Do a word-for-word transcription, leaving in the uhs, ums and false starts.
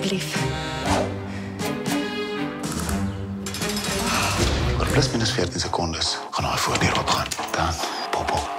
asseblief. Oor plus minus veertien sekondes gaan daai voordeur oopgaan. Dan pop op.